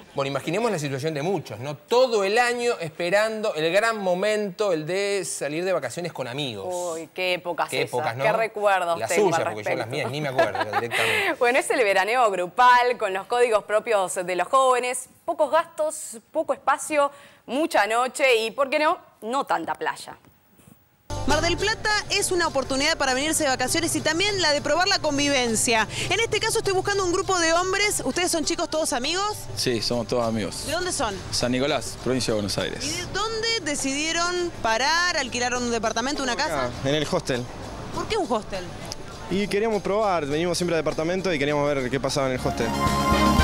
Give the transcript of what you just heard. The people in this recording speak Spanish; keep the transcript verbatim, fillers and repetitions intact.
Bueno, imaginemos la situación de muchos, ¿no? Todo el año esperando el gran momento, el de salir de vacaciones con amigos. Uy, qué épocas Qué esas, épocas, ¿no? qué recuerdos las tengo suyas, al porque yo respecto. las mías ni me acuerdo directamente. Bueno, es el veraneo grupal, con los códigos propios de los jóvenes, pocos gastos, poco espacio, mucha noche y, ¿por qué no?, no tanta playa. Mar del Plata es una oportunidad para venirse de vacaciones y también la de probar la convivencia. En este caso estoy buscando un grupo de hombres. ¿Ustedes son chicos todos amigos? Sí, somos todos amigos. ¿De dónde son? San Nicolás, provincia de Buenos ¿Y Aires. de dónde decidieron parar, alquilaron un departamento, una casa? Acá, en el hostel. ¿Por qué un hostel? Y queríamos probar, venimos siempre al departamento y queríamos ver qué pasaba en el hostel.